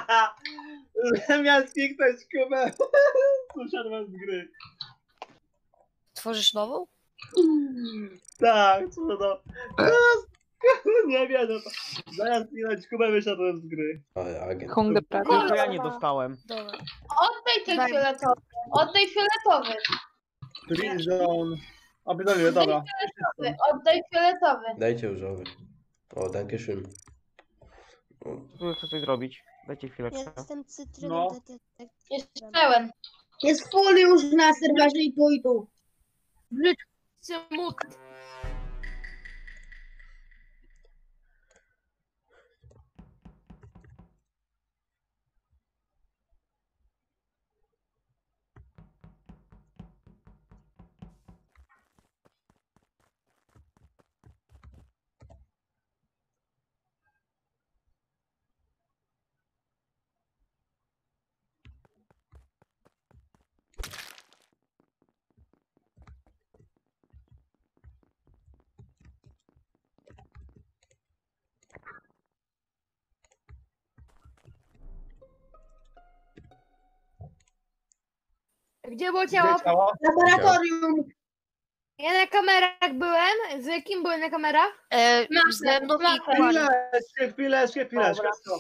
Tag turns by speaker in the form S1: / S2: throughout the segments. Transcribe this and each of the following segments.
S1: Zamiast kliknąć Kubę, uszedłem z gry.
S2: Tworzysz nową?
S1: Tak, co to? Nie wiem, no to. Zamiast kliknąć Kubę, wyszedłem z gry.
S3: Ale agent.
S4: To ja nie dostałem.
S2: Dobra.
S5: Oddaj ten fioletowy. Oddaj fioletowy.
S1: Green Zone. A pytanie, dobra.
S5: Oddaj fioletowy.
S3: Dajcie różowy. O, danke schön.
S4: Co chcę coś zrobić? Dajcie chwileczkę.
S6: Jestem cytryną
S1: No.
S6: detektyw.
S5: Jest pełen.
S7: Jest full już na serwerze i tu i tu.
S8: Gdzie było ciało?
S1: Gdzie ciało?
S7: Laboratorium.
S8: Ja na kamerach byłem. Z kim byłem na kamerach?
S2: Ze mną i Kuari.
S1: Chwilę.
S8: No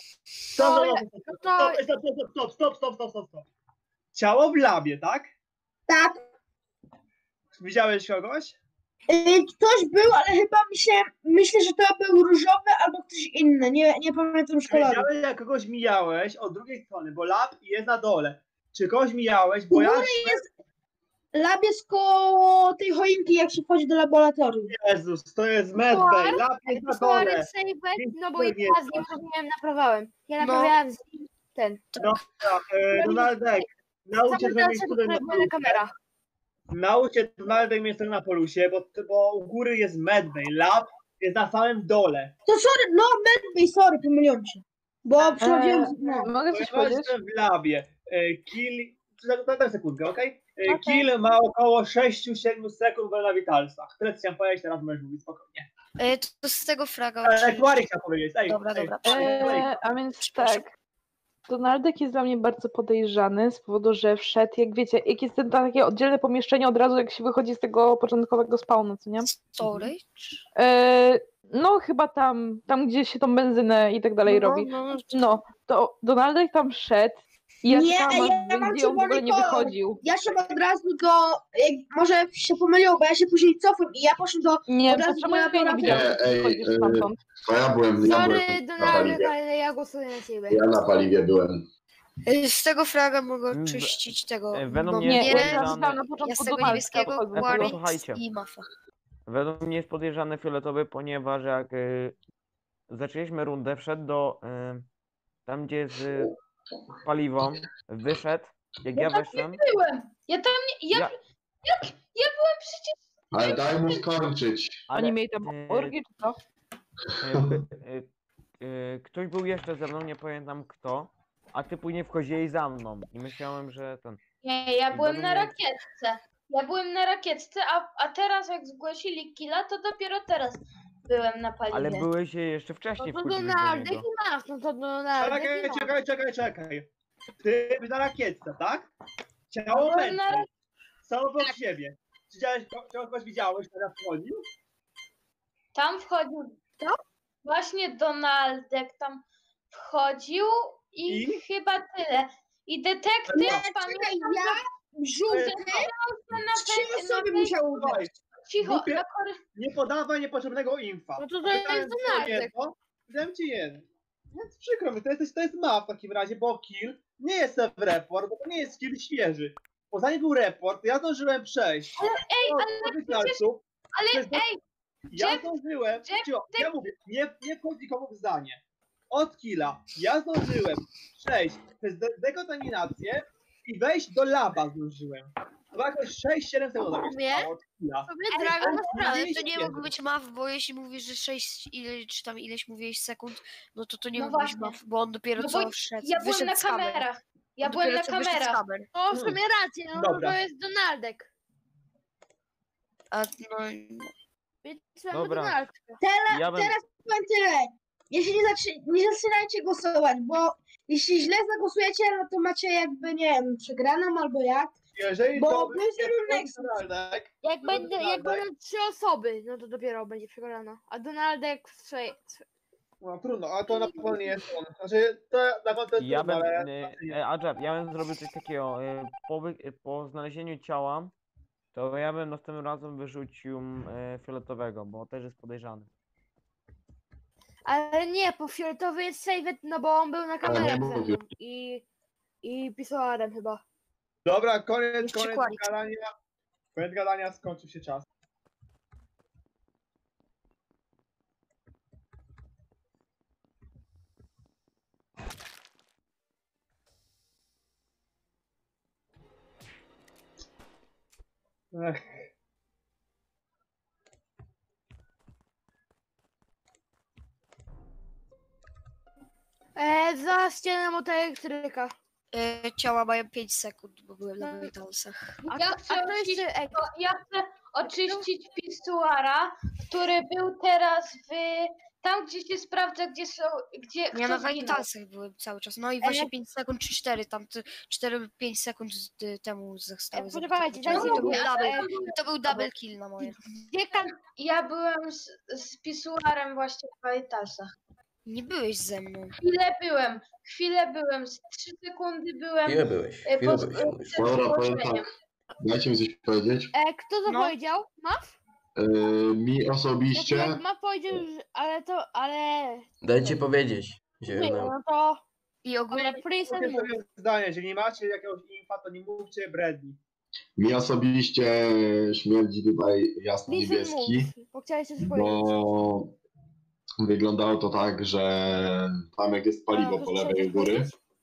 S1: Stop. Ciało w labie, tak?
S7: Tak.
S1: Widziałeś kogoś?
S7: Ktoś był, ale chyba myślę, że to był różowy albo ktoś inny. Nie pamiętam już koloru.
S1: Widziałeś, jak kogoś mijałeś od drugiej strony, bo lab jest na dole. Czy kogoś mijałeś? Bo ja...
S7: Lab jest koło tej choinki, jak się wchodzi do laboratorium.
S1: Jezus, to jest medbay. Lab jest na dole.
S8: No bo ja z nim robiłem, naprawiałem. Ja
S2: No.
S8: naprawiałem z nim ten.
S1: Donaldek, nauczę
S8: na kamerach.
S1: Nauczę Donaldek miejsce na polusie, bo u góry jest medbay. Lab jest na samym dole.
S7: To sorry, no medbay, sorry, pomyliłem się. Bo przechodziłem z... No.
S9: Mogę
S1: Bo
S9: coś
S1: ja
S9: powiedzieć?
S1: jestem w labie. Kill... Daj sekundkę, okej? Kill ma około 6-7 sekund na Vitalsach. Tyle co chciałem powiedzieć, teraz możesz mówić spokojnie.
S2: To z tego fraga
S1: Ale
S2: oczywiście.
S1: Quary chciał powiedzieć.
S2: Dobra.
S9: A więc
S2: Przepraszam.
S9: tak. Donaldek jest dla mnie bardzo podejrzany z powodu, że wszedł, jak wiecie, jak jest takie oddzielne pomieszczenie od razu, jak się wychodzi z tego początkowego spawnu, co nie?
S2: Storage?
S9: No chyba tam gdzie się tą benzynę i tak dalej robi. No, to Donaldek tam szedł i ja
S7: Nie,
S9: czekałam,
S7: ja mam
S9: gdzie on w ogóle nie
S7: czerwony kolor.
S9: wychodził.
S7: Ja się od razu może się pomyliło, bo ja się później cofłem i ja poszłem do...
S9: Nie,
S7: od razu
S9: to czemu ja nie
S7: laboratorium.
S9: widziałam, że ty wychodzisz stamtąd?
S10: To ja byłem
S8: Sorry,
S10: na
S8: Donaldek,
S10: paliwie.
S8: ale ja głosuję na ciebie.
S10: Ja na paliwie byłem.
S2: Z tego fraga mogę oczyścić tego.
S4: Według
S2: bo
S4: mnie
S9: Nie,
S4: jest
S2: mnie-
S9: ja
S4: podejrzane-
S9: zostałam na
S2: Ja
S9: początku
S2: z tego
S9: Donaldka
S2: niebieskiego
S9: wychodzę.
S2: Quaritz
S4: Słuchajcie.
S2: i Mafa.
S4: Według mnie jest podejrzany fioletowy, ponieważ jak zaczęliśmy rundę, wszedł do tam, gdzie jest paliwo, wyszedł, jak ja weszłem.
S5: Byłem. Ja tam nie... Ja byłem przecież...
S10: Ale daj mu skończyć.
S9: Oni mieli tam orgię, czy co?
S4: Ktoś był jeszcze ze mną, nie pamiętam kto, a ty później wchodziłeś za mną i myślałem, że ten...
S5: Nie, ja byłem na
S4: Według
S5: rakietce. Ja byłem na rakietce, a teraz jak zgłosili killa, to dopiero teraz byłem na paliwie.
S4: Ale byłeś jeszcze wcześniej
S8: No to
S4: wchodziłeś do
S8: Donaldek
S4: niego.
S8: i masz, no to Donaldek i masz.
S1: Czekaj. Ty na rakietce, tak? Ciało
S5: Byłem na
S1: medbay. Są obok siebie. Czy kogoś widziałeś, teraz wchodził?
S5: Tam wchodził... Właśnie Donaldek tam wchodził i chyba tyle. I detektyw pamiętam,
S7: Ja żółty,
S5: na
S7: 3 osoby musiały
S1: Słuchaj,
S7: wejść.
S5: cicho,
S1: Głupie.
S5: na
S1: nie podawaj niepotrzebnego infa.
S8: No to jest Donaldek.
S1: Dam ci jedno. Więc przykro mi, to jest ma w takim razie, bo kill nie jest self-report, bo to nie jest kill świeży. Bo zanim był report, ja zdążyłem przejść. Ja zdążyłem, ja mówię, nie wchodzi komu w zdanie. Od killa, ja zdążyłem przejść przez dekontaminację i wejść do laba zdążyłem. To jakoś 6-7 sekund. Od killa.
S2: Dragon ma sprawę,
S1: nie
S2: to nie
S1: jest
S2: mógł być Maf, bo jeśli mówisz, że 6 czy tam ileś mówiłeś sekund, no to nie
S5: No
S2: mógł być
S5: właśnie.
S2: Maf, bo on dopiero
S5: No
S2: co
S5: bo
S2: wszedł.
S5: ja byłem
S2: wyszedł
S5: na
S2: z kamer.
S5: kamerach. Ja
S2: On
S5: byłem
S2: dopiero
S5: na
S2: co wyszedł z
S5: kamerach.
S2: kamer.
S8: O, w sumie rację, no
S1: Dobra.
S8: to jest Donaldek.
S2: A no,
S8: Więc mamy
S4: Dobra.
S8: Donaldka.
S4: Ja bym...
S7: Powiem tyle. jeśli nie zaczynajcie głosować, bo jeśli źle zagłosujecie, no to macie jakby, nie wiem, przegraną albo jak.
S1: Jeżeli
S7: Bo
S1: to
S7: był zero Nexus.
S1: Donaldek,
S8: Jak będą 3 osoby, no to dopiero będzie przegrana. A Donaldek
S1: no trudno, ale to na pewno nie jest on. Znaczy, to na pewno jest
S4: Ja
S1: trudno,
S4: bym,
S1: ale...
S4: Adżab, ja bym zrobił coś takiego, po znalezieniu ciała, to ja bym następnym razem wyrzucił fioletowego, bo też jest podejrzany.
S8: Ale nie, po fioletowy jest save, no bo on był na kamerach ze mną
S10: mówię.
S8: i pisoarem chyba.
S1: Dobra, koniec
S2: Jeszcze kłamie.
S1: gadania. Koniec gadania, skończył się czas. Ech.
S8: Za ścianą od elektryka.
S2: Ciała mają 5 sekund, bo byłem na Vitalsach.
S5: Ja chcę
S8: jeszcze
S5: Ja chcę oczyścić pisuara, który był teraz tam, gdzie się sprawdza, gdzie są. Gdzie
S2: Ja
S5: kto
S2: na
S5: zginął.
S2: Vitalsach byłem cały czas. No i właśnie 5 sekund czy 4, tam 4-5 sekund temu zostały
S8: poczekajcie,
S2: zabite.
S8: dajcie
S2: To był
S8: mi-
S2: to był double kill na moje.
S8: Gdzie kan...
S5: Ja byłem z pisuarem właśnie w Vitalsach.
S2: Nie byłeś ze mną.
S5: Chwilę byłem, z 3 sekundy byłem.
S3: Ile byłeś? Ile
S5: po-
S3: byłeś? Mówisz?
S10: Dobra, powiem
S5: zgłoszeniem.
S10: tak. Dajcie mi coś powiedzieć.
S8: Kto to
S2: No.
S8: powiedział? Maf?
S10: Mi osobiście,
S8: Maf powiedział, że... ale...
S3: Dajcie powiedzieć.
S8: Nie,
S3: Zielone.
S8: no to...
S2: I ogólnie
S8: Ale Princess
S1: Mówię
S8: mówi.
S1: sobie zdanie, jeżeli nie macie jakiegoś infa, to nie mówcie bredni.
S10: mi osobiście śmierdzi tutaj jasno-niebieski,
S8: Princess bo chciałeś coś powiedzieć.
S10: bo wyglądało to tak, że tam jak jest paliwo po lewej u góry,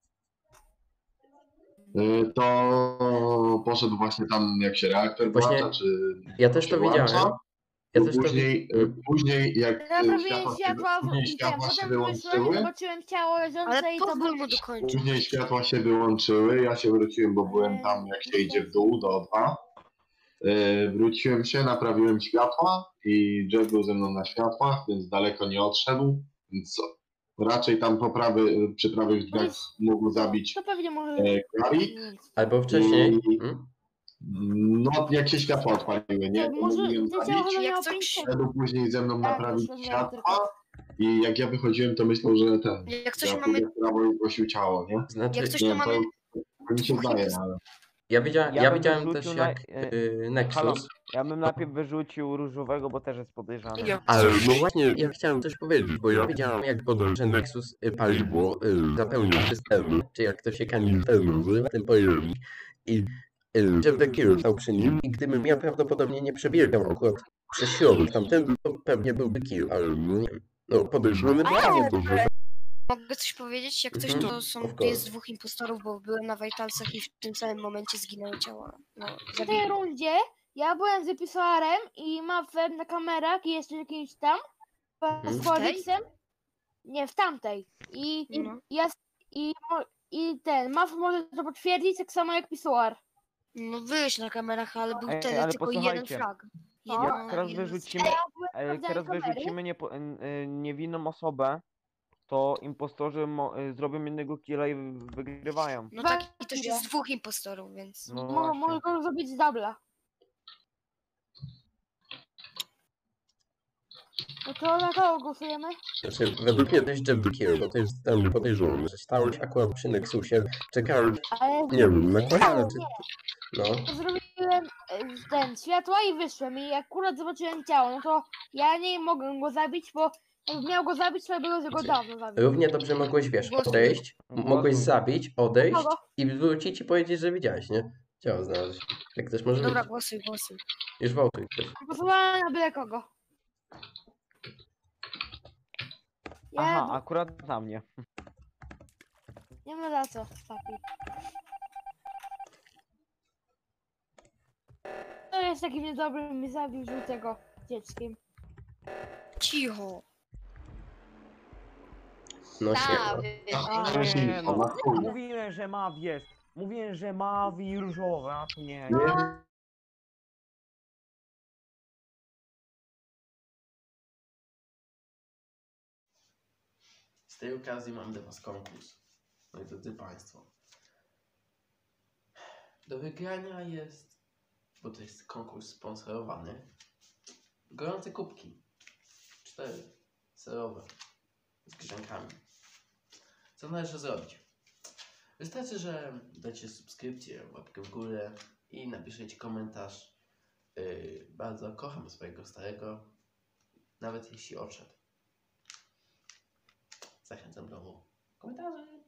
S10: to poszedł właśnie tam jak się reaktor
S3: Właśnie
S10: włącza, czy
S3: Ja też
S10: się
S3: to
S10: włącza.
S3: widziałem. Ja też to
S10: Później jak
S8: Naprawiłem światła
S10: później
S8: i ten,
S10: światła się
S8: potem wyszłem i
S10: wyłączyły,
S8: zobaczyłem ciało leżące
S2: Ale
S8: i to
S2: pozwól mu dokończyć.
S10: później światła się wyłączyły, ja się wróciłem, bo byłem tam jak się idzie w dół do O2. Wróciłem się, naprawiłem światła i Jeff był ze mną na światłach, więc daleko nie odszedł, więc raczej tam przy prawych drzwiach mógł zabić
S8: To pewnie może...
S10: Clary.
S3: Albo wcześniej.
S10: No, jak się światła odpaliły, nie?
S8: To
S10: To
S8: może
S10: mógł
S8: to
S10: zabić.
S8: ciało
S2: Jak
S8: miało
S2: coś-
S8: 5 sekund.
S10: Szedł później ze mną
S8: Tak,
S10: naprawić
S8: myślę, że
S10: światła i jak ja wychodziłem, to myślał, że ten...
S2: Jak coś
S10: ja
S2: mamy...
S10: pójdę w prawo i zgłosił ciało, nie?
S3: Znaczy,
S2: Jak coś
S10: Nie
S2: to
S10: wiem,
S2: mamy...
S10: to mi się zdaje, ale...
S3: ja
S4: Ja bym
S3: widziałem
S4: wyrzucił
S3: też
S4: na-
S3: jak
S4: Halo?
S3: Nexus.
S4: Ja bym najpierw wyrzucił różowego, bo też jest podejrzany.
S3: Ale no właśnie, ja chciałem też powiedzieć, bo ja widziałem jak podąża Nexus paliwo zapełnił system, czy jak to się kanisterem wzywa ten pojemnik i Jeff the Killer stał przy nim i gdybym ja prawdopodobnie nie przebiegał akurat przez środek tamten, to pewnie byłby kill, ale no nie wiem. No podejrzewamy bardzo dużo.
S2: Mogę coś powiedzieć? Jak coś to są,
S3: Of
S2: to jest
S3: course.
S2: 2 impostorów, bo byłem na Vitalsach i w tym samym momencie zginęły ciała. No,
S8: W tej rundzie ja byłem z pisoarem i Mafem na kamerach i jeszcze jakimś tam. Z Korwiksem. Nie, w tamtej.
S2: No.
S8: I ten, Maf może to potwierdzić tak samo jak pisuar.
S2: No byłeś na kamerach, ale był
S4: Ej,
S2: wtedy
S4: ale
S2: tylko jeden
S4: posłuchajcie.
S2: frag.
S8: No.
S4: Jak teraz
S2: jeden-
S4: wyrzucimy, jak teraz wyrzucimy niewinną osobę, to impostorzy zrobią innego killa i wygrywają.
S2: No tak, i też jest 2 impostorów, więc...
S4: No właśnie.
S8: Może go zrobić z dubla. No to na kogo głosujemy?
S3: Znaczy, według mnie to jest Jeff the Killer, bo to jest ten podejrzany, że stałeś akurat przy Nexusie, czekałeś,
S8: Ale
S3: nie wiem, na kolana, czy... No.
S8: zrobiłem ten światła i wyszłem i akurat zobaczyłem ciało, no to ja nie mogę go zabić, bo jakbym miał go zabić, to by go dawno zabił.
S3: Równie dobrze mogłeś, wiesz,
S2: Głosuj.
S3: odejść, mogłeś
S4: Głosuj.
S3: zabić, odejść
S8: Kogo?
S3: i wrócić i powiedzieć, że widziałeś, nie? Ciało znaleźć. Jak też może
S2: Dobra,
S3: być.
S2: głosuj.
S3: Już wołtuj też.
S8: Głosowałem na byle kogo.
S4: Aha,
S8: Ja
S4: akurat na mnie.
S8: nie ma za co, Sapi. To jest takim niedobrym, mi zabił żółtego dzieckiem.
S2: Cicho.
S3: No się.
S4: Nie, no.
S10: Na chuj.
S4: Mówiłem, że Mav jest. Mówiłem, że Mav i różowe, a tu nie.
S10: Nie,
S3: tej okazji mam dla Was konkurs. Moi drodzy Państwo. Do wygrania jest, bo to jest konkurs sponsorowany, gorące kubki. 4 serowe z grzankami. Co należy zrobić? Wystarczy, że dacie subskrypcję, łapkę w górę i napiszecie komentarz. Bardzo kocham swojego starego, nawet jeśli odszedł. Zachęcam do komentarzy.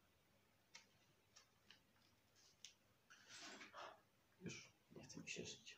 S3: Już nie chcę mi się żyć.